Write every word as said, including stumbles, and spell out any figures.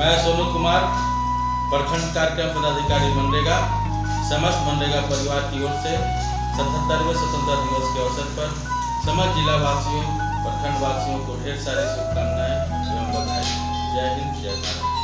मैं सोनू कुमार, प्रखंड कार्यक्रम पदाधिकारी मनरेगा, समस्त मनरेगा परिवार की ओर से सतहत्तरवें स्वतंत्रता दिवस के अवसर पर समस्त जिला वासियों, प्रखंड वासियों को ढेर सारी शुभकामनाएं एवं बधाई। जय हिंद, जय भारत।